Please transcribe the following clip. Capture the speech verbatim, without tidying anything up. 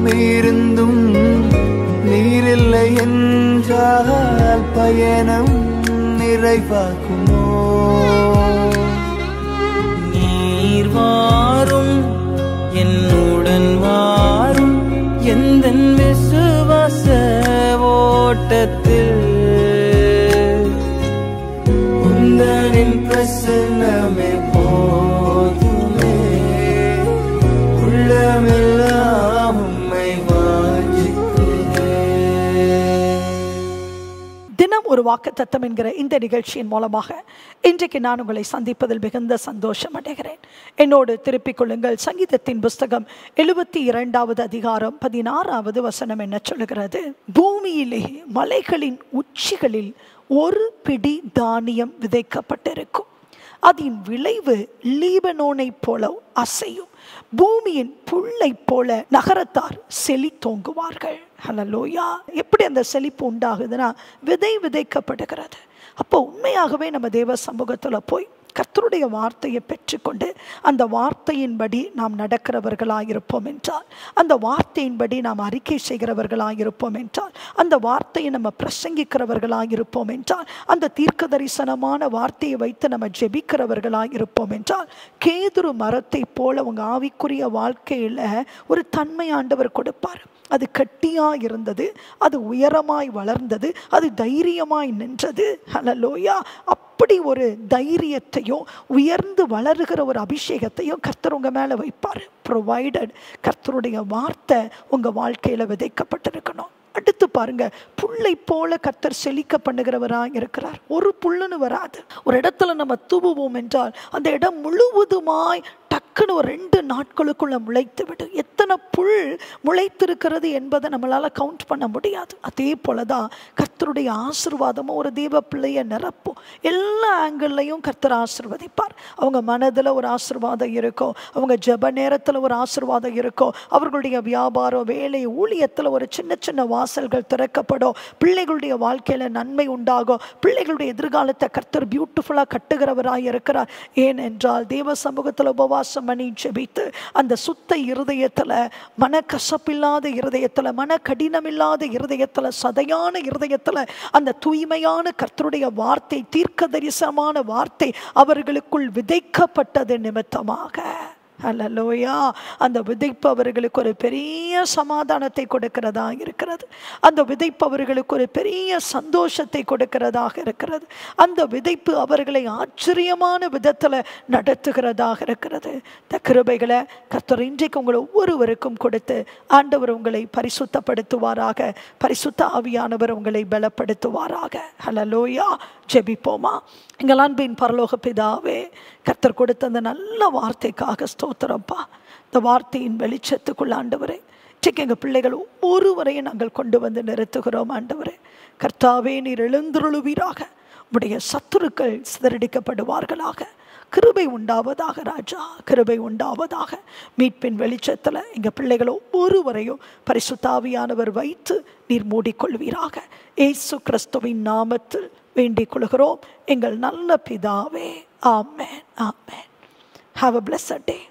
இருந்தும் நீரில்லை என்றால் பயணம் நிறைவாக்குமோ? நீர் வாரும் என்னுடன் வாரும் எந்தன் விசுவாச ஓட்டத்தில் உந்தனின் பிரசன்னமே போதுமே, உள்ளமெல்லாம் உம்மை வாஞ்சிக்கிறேன். தினம் ஒரு வாக்குத்தத்தம் என்கிற இந்த நிகழ்ச்சியின் மூலமாக இன்றைக்கு நான் உங்களை சந்திப்பதில் மிகுந்த சந்தோஷம் அடைகிறேன். என்னோடு திருப்பிக் கொள்ளுங்கள். சங்கீதத்தின் புஸ்தகம் எழுபத்தி இரண்டாவது அதிகாரம் பதினாறாவது வசனம் என்ன சொல்லுகிறது? பூமியிலே மலைகளின் உச்சிகளில் ஒரு பிடி தானியம் விதைக்கப்பட்டிருக்கும், அதன் விளைவு லீபனோனை போல அசையும், பூமியின் புல்லை போல நகரத்தார் செழித்தோங்குவார்கள். ஹல்லேலூயா. எப்படி அந்த செழிப்பு உண்டாகுதுன்னா விதை விதைக்கப்படுகிறது. அப்போ உண்மையாகவே நம்ம தேவ சமூகத்தில் போய் கர்த்தருடைய வார்த்தையை பெற்றுக்கொண்டு அந்த வார்த்தையின்படி நாம் நடக்கிறவர்களாக இருப்போம் என்றால், அந்த வார்த்தையின்படி நாம் அறிக்கை செய்கிறவர்களாக இருப்போம் என்றால், அந்த வார்த்தையை நம்ம பிரசங்கிக்கிறவர்களாக இருப்போம் என்றால், அந்த தீர்க்க தரிசனமான வார்த்தையை வைத்து நம்ம ஜெபிக்கிறவர்களாக இருப்போம் என்றால், கேதுரு மரத்தை போல உங்க ஆவிக்குரிய வாழ்க்கையில் ஒரு தன்மை ஆண்டவர் கொடுப்பார். அது கட்டியாய் இருந்தது, அது உயரமாய் வளர்ந்தது, அது தைரியமாய் நின்றது. ஹல்லேலூயா. அப்படி ஒரு தைரியத்தையும் உயர்ந்து வளருகிற ஒரு அபிஷேகத்தையும் கர்த்தர் உங்க மேல வைப்பார். ப்ரொவைடட் கர்த்தருடைய வார்த்தை உங்க வாழ்க்கையில விதைக்கப்பட்டிருக்கணும். அடுத்து பாருங்க, புல்லை போல கர்த்தர் செழிக்க பண்ணுகிறவராக இருக்கிறார். ஒரு புல்லுன்னு வராது. ஒரு இடத்துல நம்ம தூவுவோம் என்றால் அந்த இடம் முழுவதுமாய் டக்குன்னு ஒரு ரெண்டு நாட்களுக்குள்ள முளைத்து விடும். எத்தனை புல் முளைத்திருக்கிறது என்பதை நம்மளால கவுண்ட் பண்ண முடியாது. அதே போலதான் கர்த்தருடைய ஆசீர்வாதமும் ஒரு தேவ பிள்ளையை நிரப்பும். எல்லா ஆங்கிள்லையும் கர்த்தர் ஆசீர்வதிப்பார். அவங்க மனதில் ஒரு ஆசீர்வாதம் இருக்கும், அவங்க ஜெப நேரத்தில் ஒரு ஆசீர்வாதம் இருக்கும், அவர்களுடைய வியாபாரம், வேலை, ஊழியத்தில் ஒரு சின்ன சின்ன வாசல்கள் திறக்கப்படும், பிள்ளைகளுடைய வாழ்க்கையில நன்மை உண்டாகும், பிள்ளைகளுடைய எதிர்காலத்தை கர்த்தர் பியூட்டிஃபுல்லாக கட்டுகிறவராக இருக்கிறார். ஏனென்றால் தேவ சமூகத்தில் உபவாசம் பண்ணி ஜெபித்து அந்த சுத்த இருதயத்தில், மன கசப்பில்லாத இருதயத்தில், மன கடினமில்லாத இருதயத்தில், சதையான இருதயத்தில் அந்த தூய்மையான கர்த்தருடைய வார்த்தை, தீர்க்க தரிசனமான வார்த்தை அவர்களுக்குள் விதைக்கப்பட்டது நிமித்தமாக. ஹல்லேலூயா. அந்த விதைப்பு அவர்களுக்கு ஒரு பெரிய சமாதானத்தை கொடுக்கிறதா இருக்கிறது. அந்த விதைப்பு அவர்களுக்கு ஒரு பெரிய சந்தோஷத்தை கொடுக்கிறதாக இருக்கிறது. அந்த விதைப்பு அவர்களை ஆச்சரியமான விதத்தில் நடத்துகிறதாக இருக்கிறது. இந்த கிருபைகளை கர்த்தர் இன்றைக்கு உங்களை ஒவ்வொருவருக்கும் கொடுத்து ஆண்டவர் உங்களை பரிசுத்தப்படுத்துவாராக. பரிசுத்த ஆவியானவர் உங்களை பலப்படுத்துவாராக. ஹல்லேலூயா. ஜெபிப்போமா. எங்கள் அன்பின் பரலோக பிதாவே, கர்த்தர் கொடுத்த அந்த நல்ல வார்த்தைக்காக ஸ்தோத்திரப்பா. இந்த வார்த்தையின் வெளிச்சத்துக்குள்ள ஆண்டவரே, இன்றைக்கு எங்கள் பிள்ளைகள் ஒவ்வொருவரையும் நாங்கள் கொண்டு வந்து நிறுத்துகிறோம். ஆண்டவரே கர்த்தாவே, நீர் எழுந்துருளுவீராக. உடைய சத்துருக்கள் சிதறடிக்கப்படுவார்களாக. கிருபை உண்டாவதாக ராஜா, கிருபை உண்டாவதாக. மீட்பின் வெளிச்சத்தில் எங்கள் பிள்ளைகள் ஒவ்வொருவரையும் பரிசுத்த ஆவியானவர் வைத்து நீர் மூடிக்கொள்வீராக. இயேசு கிறிஸ்துவின் நாமத்தில் வேண்டிக் கொள்கிறோம் எங்கள் நல்ல பிதாவே. ஆமென், ஆமென். Have a blessed day.